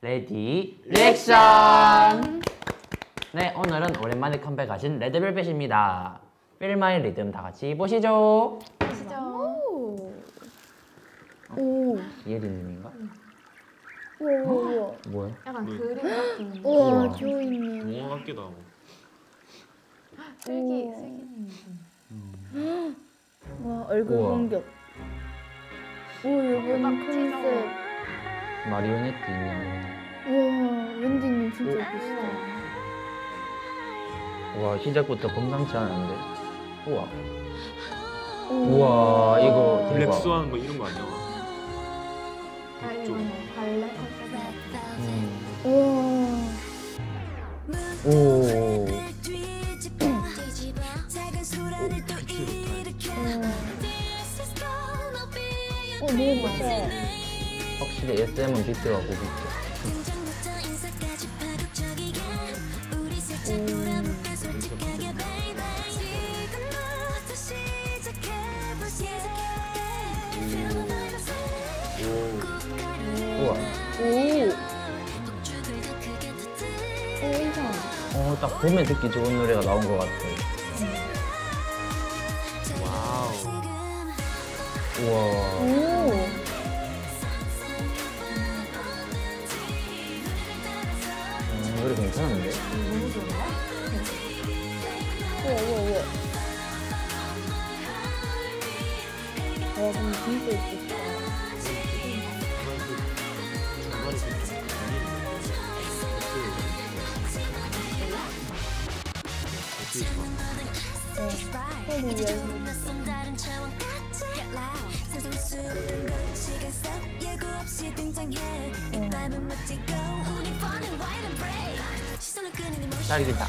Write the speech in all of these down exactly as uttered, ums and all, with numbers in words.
레디 리액션! 네, 오늘은 오랜만에 컴백하신 레드벨벳입니다. Feel My Rhythm 다 같이 보시죠. 보시죠. 오. 오. 예린님인가? 우와 우와. 뭐야? 약간 그림 같은. 우와 우와. 조이님. 영화 같기도 하고. 슬기, 우와. 슬기님. 와 얼굴 우와. 공격. 오 이번 컨셉. 마리오네트 인형. 우와 wendy님 진짜 예쁘시다. 와, 시작부터 범상치 않은데. 우와. 오. 우와, 이거 대박. 블랙스완 뭐 이런 거 아니야? 아, 이거 좀. 발레 컨셉 같은. 음. 우와. 오. 어 너무 좋다. 확실히 에스엠은 비트가 고기 있죠. 우와. 오. 오 이상. 어, 딱 봄에 듣기 좋은 노래가 나온 것 같아. 와우. 우와. 오. 음, 노래 괜찮은데? 너무 좋은데? 우와 우와 우와. 와 근데 진짜 예쁘다. 네. 소리 위한. 딸기다.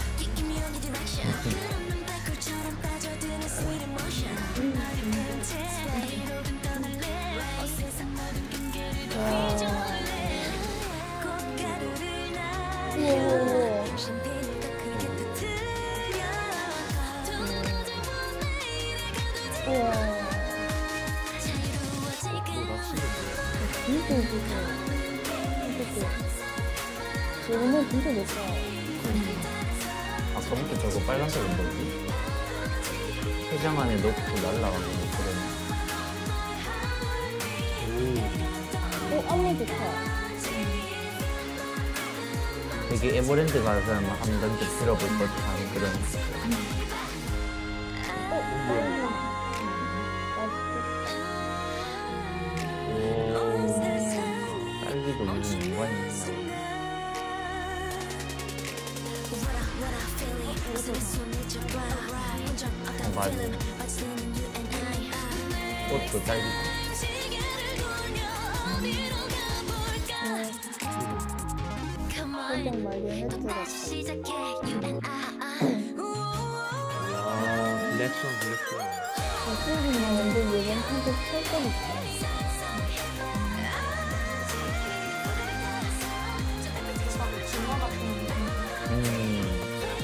우와. 뭐 낚시는 진짜 예쁘다. 어떡해. 저거는 진짜 예쁘다. 아까부터 저거 빨간색은 뭐지? 회장 안에 넣고 날라가는 그런. 오, 안무 좋다. 되게 에버랜드 가서 막 한 번쯤 들어볼 법한 그런. 어, 맛있겠다. 오. 딸기도 무슨 연관이 있나? 어, 맞아. 꽃도 딸기고. 살짝 마리오네트 같다. 아, 블랙스완 블랙스완. 아슬리는 완전 이번 컨셉 철저히 있다. 진화 같은. 음.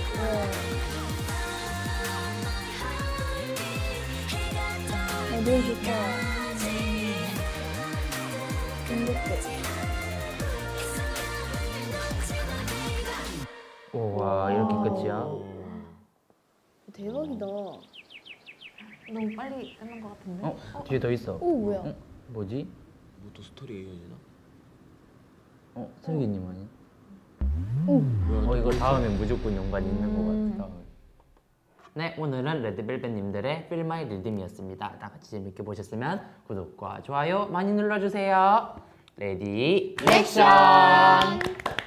와. 아, 너무 좋다. 행복해. 우와, 이렇게 끝이야? 대박이다. 너무 빨리 끝난 것 같은데? 어? 뒤에 더 있어. 오, 뭐야? 어? 뭐지? 뭐 또 스토리 이어지나? 어? 슬기님 아니? 오. 뭐야? 어, 이거 다음에 무조건 연관이 있는 음. 것 같아. 네, 오늘은 레드벨벳님들의 Feel My Rhythm이었습니다. 다 같이 재밌게 보셨으면 구독과 좋아요 많이 눌러주세요. 레디 액션!